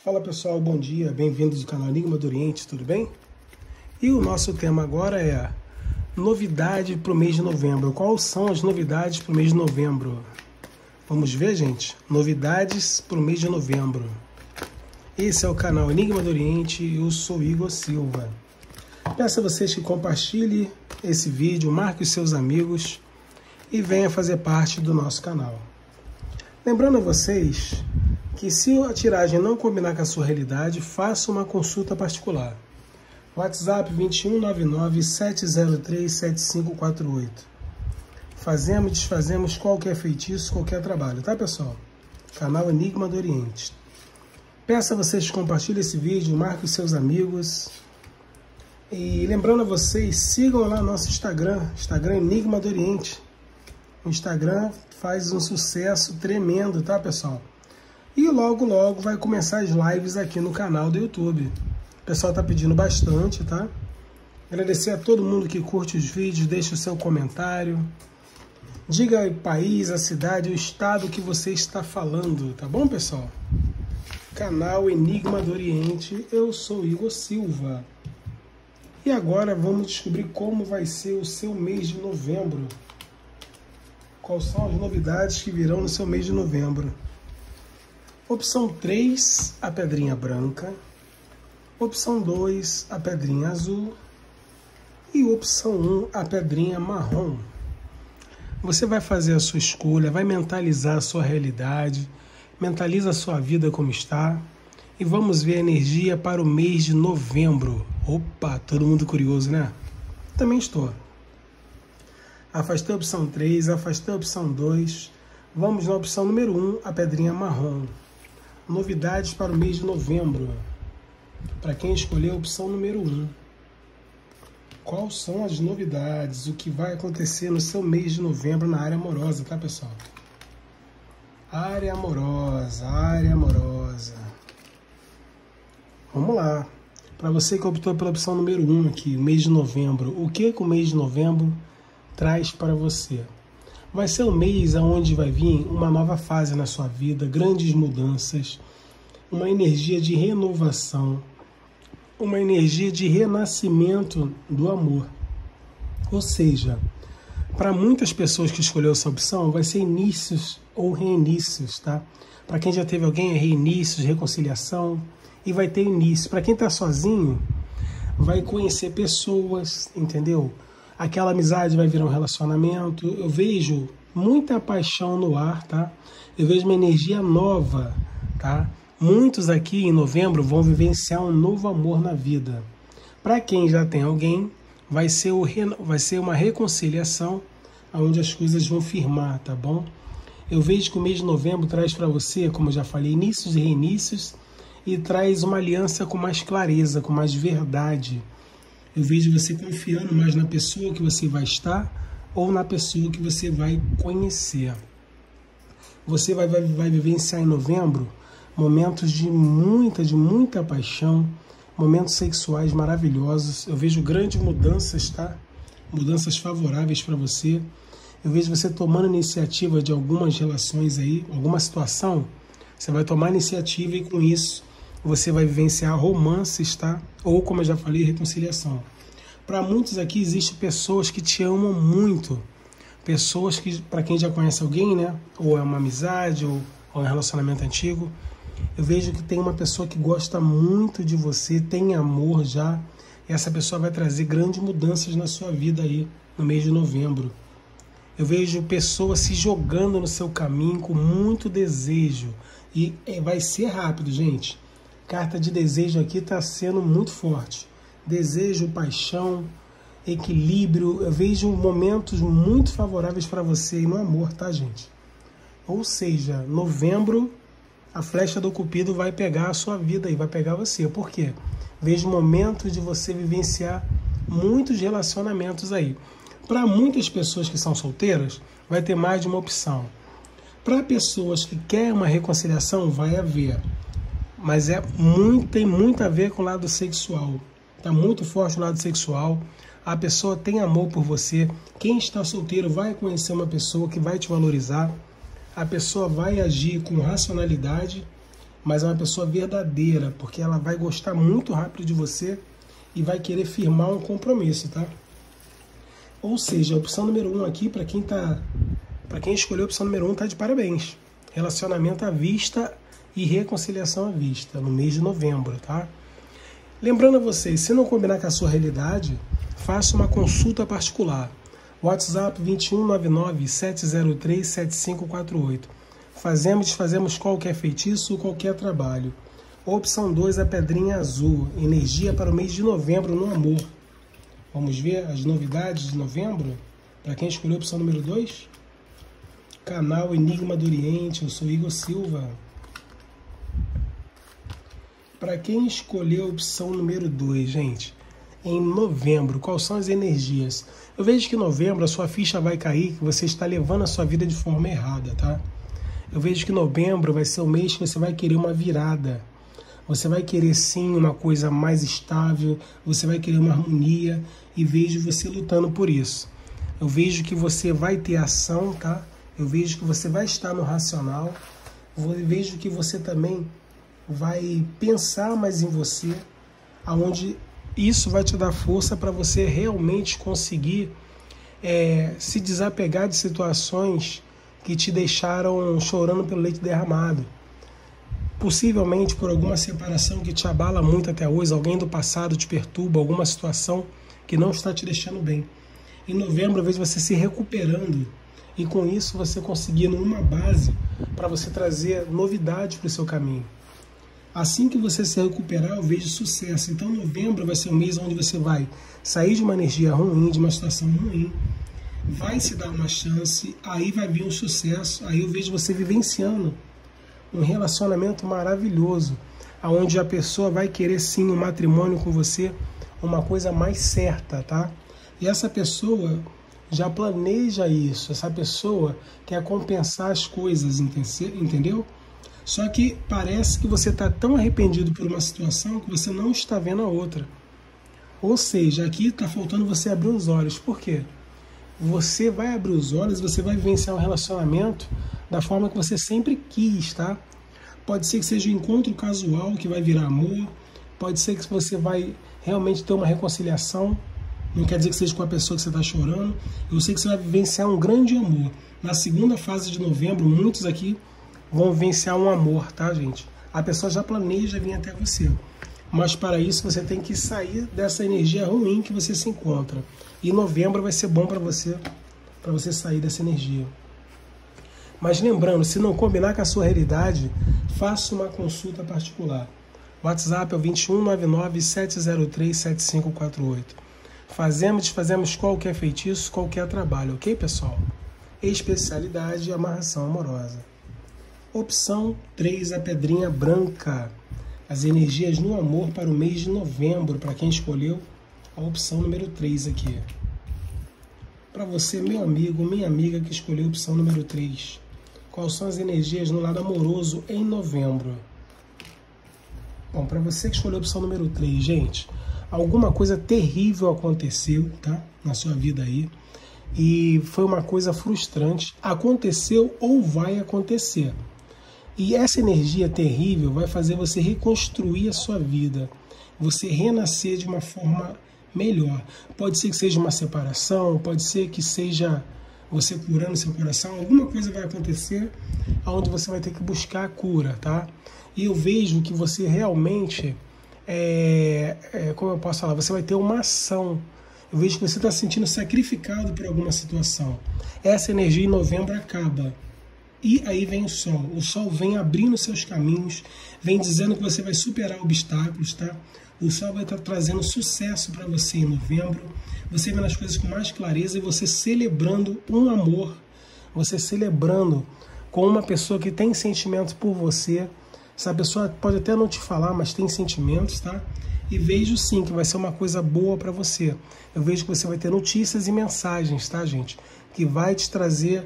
Fala pessoal, bom dia, bem-vindos ao canal Enigma do Oriente, tudo bem? E o nosso tema agora é novidade para o mês de novembro. Quais são as novidades para o mês de novembro? Vamos ver, gente? Novidades para o mês de novembro. Esse é o canal Enigma do Oriente, eu sou Igor Silva. Peço a vocês que compartilhem esse vídeo, marque os seus amigos e venha fazer parte do nosso canal. Lembrando a vocês que se a tiragem não combinar com a sua realidade, faça uma consulta particular. WhatsApp 2199-703-7548. Fazemos e desfazemos qualquer feitiço, qualquer trabalho, tá pessoal? Canal Enigma do Oriente. Peço a vocês que compartilhem esse vídeo, marquem os seus amigos. E lembrando a vocês, sigam lá nosso Instagram Enigma do Oriente. O Instagram faz um sucesso tremendo, tá pessoal? E logo vai começar as lives aqui no canal do YouTube. O pessoal tá pedindo bastante, tá? Agradecer a todo mundo que curte os vídeos, deixa o seu comentário. Diga o país, a cidade, o estado que você está falando, tá bom, pessoal? Canal Enigma do Oriente, eu sou Igor Silva. E agora vamos descobrir como vai ser o seu mês de novembro. Quais são as novidades que virão no seu mês de novembro? Opção 3, a pedrinha branca. Opção 2, a pedrinha azul. E opção 1, a pedrinha marrom. Você vai fazer a sua escolha, vai mentalizar a sua realidade, mentaliza a sua vida como está. E vamos ver a energia para o mês de novembro. Opa, todo mundo curioso, né? Também estou. Afastei a opção 3, afastei a opção 2. Vamos na opção número 1, a pedrinha marrom. Novidades para o mês de novembro. Para quem escolheu a opção número 1. Quais são as novidades? O que vai acontecer no seu mês de novembro na área amorosa, tá, pessoal? Área amorosa, área amorosa. Vamos lá. Para você que optou pela opção número 1 aqui, o mês de novembro. O que o mês de novembro traz para você? Vai ser um mês onde vai vir uma nova fase na sua vida, grandes mudanças, uma energia de renovação, uma energia de renascimento do amor. Ou seja, para muitas pessoas que escolheu essa opção, vai ser inícios ou reinícios, tá? Para quem já teve alguém, é reinícios, reconciliação, e vai ter início. Para quem está sozinho, vai conhecer pessoas, entendeu? Aquela amizade vai virar um relacionamento. Eu vejo muita paixão no ar, tá? Eu vejo uma energia nova, tá? Muitos aqui em novembro vão vivenciar um novo amor na vida. Para quem já tem alguém, vai ser uma reconciliação onde as coisas vão firmar, tá bom? Eu vejo que o mês de novembro traz para você, como eu já falei, inícios e reinícios, e traz uma aliança com mais clareza, com mais verdade. Eu vejo você confiando mais na pessoa que você vai estar ou na pessoa que você vai conhecer. Você vai vivenciar em novembro momentos de muita paixão, momentos sexuais maravilhosos. Eu vejo grandes mudanças, tá? Mudanças favoráveis para você. Eu vejo você tomando iniciativa de algumas relações aí, alguma situação. Você vai tomar iniciativa e com isso você vai vivenciar romances, tá? Ou, como eu já falei, reconciliação. Para muitos aqui, existem pessoas que te amam muito. Pessoas que, para quem já conhece alguém, né? Ou é uma amizade, ou é um relacionamento antigo. Eu vejo que tem uma pessoa que gosta muito de você, tem amor já. E essa pessoa vai trazer grandes mudanças na sua vida aí, no mês de novembro. Eu vejo pessoas se jogando no seu caminho com muito desejo. E vai ser rápido, gente. Carta de desejo aqui está sendo muito forte. Desejo, paixão, equilíbrio. Eu vejo momentos muito favoráveis para você e no amor, tá, gente? Ou seja, novembro, a flecha do Cupido vai pegar a sua vida e vai pegar você. Por quê? Vejo momentos de você vivenciar muitos relacionamentos aí. Para muitas pessoas que são solteiras, vai ter mais de uma opção. Para pessoas que querem uma reconciliação, vai haver. Mas tem muito a ver com o lado sexual. Está muito forte o lado sexual. A pessoa tem amor por você. Quem está solteiro vai conhecer uma pessoa que vai te valorizar. A pessoa vai agir com racionalidade mas é uma pessoa verdadeira, porque ela vai gostar muito rápido de você e vai querer firmar um compromisso, tá? Ou seja, a opção número 1 aqui, para quem escolheu a opção número 1, tá de parabéns. Relacionamento à vista e reconciliação à vista, no mês de novembro, tá? Lembrando a vocês, se não combinar com a sua realidade, faça uma consulta particular. WhatsApp 2199-703-7548. Fazemos e desfazemos qualquer feitiço, qualquer trabalho. Opção 2, a pedrinha azul. Energia para o mês de novembro no amor. Vamos ver as novidades de novembro? Para quem escolheu a opção número 2? Canal Enigma do Oriente, eu sou Igor Silva. Para quem escolheu a opção número 2, gente, em novembro, quais são as energias? Eu vejo que em novembro a sua ficha vai cair, que você está levando a sua vida de forma errada, tá? Eu vejo que novembro vai ser o mês que você vai querer uma virada. Você vai querer sim uma coisa mais estável, você vai querer uma harmonia e vejo você lutando por isso. Eu vejo que você vai ter ação, tá? Eu vejo que você vai estar no racional. Eu vejo que você também vai pensar mais em você, aonde isso vai te dar força para você realmente conseguir se desapegar de situações que te deixaram chorando pelo leite derramado. Possivelmente por alguma separação que te abala muito até hoje, alguém do passado te perturba, alguma situação que não está te deixando bem. Em novembro, eu vejo você se recuperando e com isso você conseguindo uma base para você trazer novidade para o seu caminho. Assim que você se recuperar, eu vejo sucesso. Então, novembro vai ser um mês onde você vai sair de uma energia ruim, de uma situação ruim, vai se dar uma chance, aí vai vir um sucesso, aí eu vejo você vivenciando um relacionamento maravilhoso, onde a pessoa vai querer sim um matrimônio com você, uma coisa mais certa, tá? E essa pessoa já planeja isso, essa pessoa quer compensar as coisas, entendeu? Só que parece que você está tão arrependido por uma situação que você não está vendo a outra. Ou seja, aqui está faltando você abrir os olhos. Por quê? Você vai abrir os olhos, você vai vivenciar um relacionamento da forma que você sempre quis, tá? Pode ser que seja um encontro casual que vai virar amor, pode ser que você vai realmente ter uma reconciliação, não quer dizer que seja com a pessoa que você está chorando. Eu sei que você vai vivenciar um grande amor. Na segunda fase de novembro, muitos aqui vão vivenciar um amor, tá, gente? A pessoa já planeja vir até você. Mas para isso você tem que sair dessa energia ruim que você se encontra. E novembro vai ser bom para você sair dessa energia. Mas lembrando, se não combinar com a sua realidade, faça uma consulta particular. WhatsApp é o 2199-703-7548. Fazemos e desfazemos qualquer feitiço, qualquer trabalho, ok, pessoal? Especialidade, amarração amorosa. Opção 3, a pedrinha branca. As energias no amor para o mês de novembro, para quem escolheu a opção número 3 aqui. Para você, meu amigo, minha amiga que escolheu a opção número 3. Quais são as energias no lado amoroso em novembro? Bom, para você que escolheu a opção número 3, gente, alguma coisa terrível aconteceu, tá? Na sua vida aí. E foi uma coisa frustrante. Aconteceu ou vai acontecer. E essa energia terrível vai fazer você reconstruir a sua vida, você renascer de uma forma melhor. Pode ser que seja uma separação, pode ser que seja você curando seu coração, alguma coisa vai acontecer onde você vai ter que buscar a cura, tá? E eu vejo que você realmente, como eu posso falar, você vai ter uma ação. Eu vejo que você está se sentindo sacrificado por alguma situação. Essa energia em novembro acaba. E aí vem o sol vem abrindo seus caminhos, vem dizendo que você vai superar obstáculos, tá? O sol vai estar trazendo sucesso para você em novembro, você vendo as coisas com mais clareza e você celebrando um amor, você celebrando com uma pessoa que tem sentimentos por você. Essa pessoa pode até não te falar, mas tem sentimentos, tá? E vejo sim que vai ser uma coisa boa para você. Eu vejo que você vai ter notícias e mensagens, tá, gente? Que vai te trazer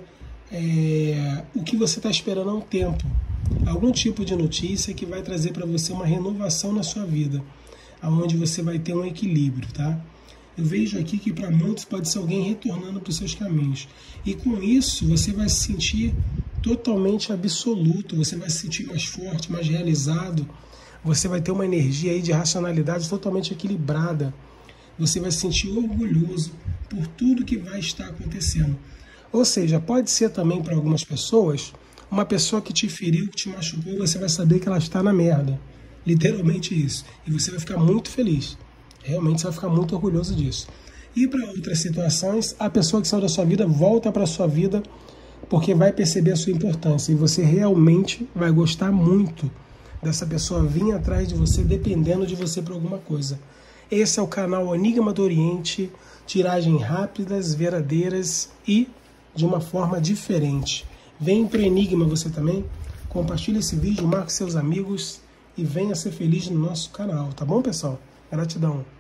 o que você está esperando há um tempo. Algum tipo de notícia que vai trazer para você uma renovação na sua vida, onde você vai ter um equilíbrio, tá? Eu vejo aqui que para muitos pode ser alguém retornando para os seus caminhos. E com isso você vai se sentir totalmente absoluto, você vai se sentir mais forte, mais realizado, você vai ter uma energia aí de racionalidade totalmente equilibrada. Você vai se sentir orgulhoso por tudo que vai estar acontecendo. Ou seja, pode ser também para algumas pessoas, uma pessoa que te feriu, que te machucou, você vai saber que ela está na merda. Literalmente isso. E você vai ficar muito feliz. Realmente você vai ficar muito orgulhoso disso. E para outras situações, a pessoa que saiu da sua vida volta para a sua vida porque vai perceber a sua importância. E você realmente vai gostar muito dessa pessoa vir atrás de você, dependendo de você para alguma coisa. Esse é o canal Enigma do Oriente. Tiragens rápidas, verdadeiras e de uma forma diferente. Vem para o Enigma você também. Compartilhe esse vídeo, marque seus amigos e venha ser feliz no nosso canal. Tá bom, pessoal? Gratidão.